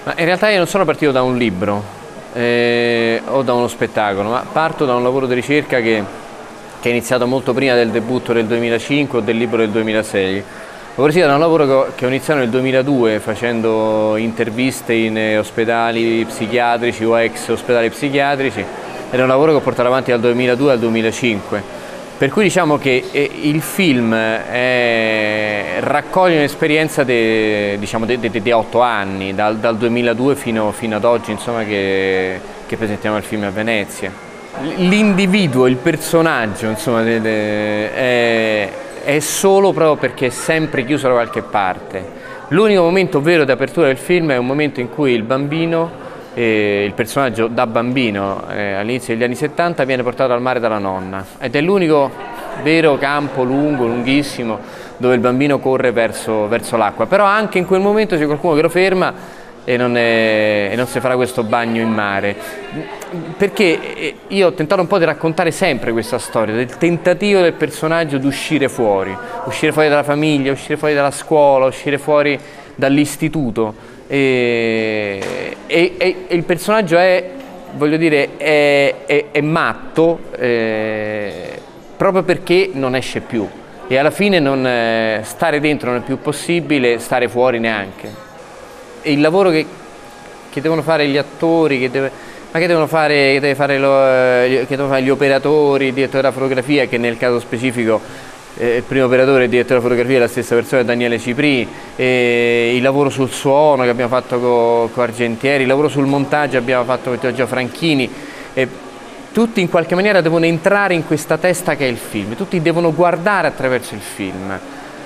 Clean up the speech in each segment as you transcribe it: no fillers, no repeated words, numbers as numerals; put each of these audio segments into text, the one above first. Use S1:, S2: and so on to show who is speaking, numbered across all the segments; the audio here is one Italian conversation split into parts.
S1: Ma in realtà io non sono partito da un libro o da uno spettacolo, ma parto da un lavoro di ricerca che è iniziato molto prima del debutto del 2005 o del libro del 2006. Ho partito da un lavoro che ho iniziato nel 2002 facendo interviste in ospedali psichiatrici o ex ospedali psichiatrici. Era un lavoro che ho portato avanti dal 2002 al 2005. Per cui diciamo che il film raccoglie un'esperienza di 8 anni, dal 2002 fino ad oggi, insomma, che presentiamo il film a Venezia. L'individuo, il personaggio, insomma, è solo proprio perché è sempre chiuso da qualche parte. L'unico momento vero di apertura del film è un momento in cui il bambino, il personaggio da bambino all'inizio degli anni 70 viene portato al mare dalla nonna ed è l'unico vero campo lungo, lunghissimo, dove il bambino corre verso l'acqua. Però anche in quel momento c'è qualcuno che lo ferma e non si farà questo bagno in mare. Perché io ho tentato un po' di raccontare sempre questa storia, del tentativo del personaggio di uscire fuori dalla famiglia, uscire fuori dalla scuola, uscire fuori dall'istituto. E il personaggio voglio dire, è matto proprio perché non esce più e alla fine stare dentro non è più possibile, stare fuori neanche. E il lavoro che devono fare gli attori, che devono fare gli operatori, il direttore della fotografia, che nel caso specifico il primo operatore e il direttore della fotografia è la stessa persona, Daniele Cipri, il lavoro sul suono che abbiamo fatto con Argentieri, il lavoro sul montaggio che abbiamo fatto con Giorgio Franchini, tutti in qualche maniera devono entrare in questa testa che è il film, tutti devono guardare attraverso il film,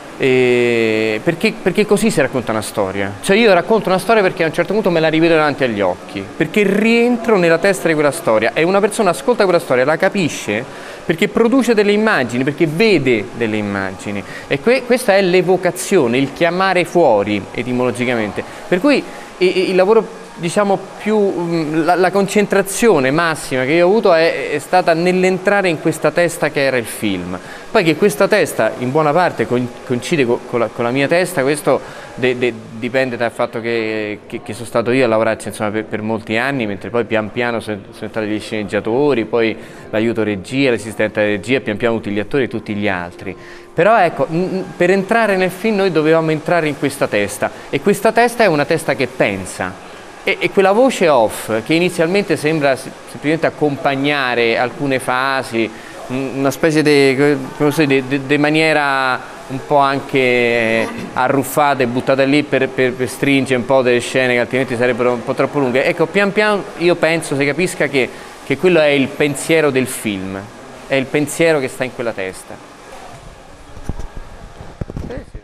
S1: perché così si racconta una storia. Cioè io racconto una storia perché a un certo punto me la rivedo davanti agli occhi, perché rientro nella testa di quella storia e una persona ascolta quella storia, la capisce, perché produce delle immagini, perché vede delle immagini e questa è l'evocazione, il chiamare fuori etimologicamente. Per cui il lavoro, diciamo, la concentrazione massima che io ho avuto è stata nell'entrare in questa testa che era il film. Poi che questa testa in buona parte coincide con la mia testa, questo dipende dal fatto che sono stato io a lavorarci, insomma, per molti anni, mentre poi pian piano sono entrati gli sceneggiatori, poi l'aiuto regia, l'assistente regia, pian piano tutti gli attori e tutti gli altri. Però ecco, per entrare nel film noi dovevamo entrare in questa testa e questa testa è una testa che pensa. E quella voce off che inizialmente sembra semplicemente accompagnare alcune fasi, una specie di maniera un po' anche arruffata e buttata lì per stringere un po' delle scene che altrimenti sarebbero un po' troppo lunghe. Ecco, pian piano io penso si capisca che quello è il pensiero del film, è il pensiero che sta in quella testa. Sì, sì.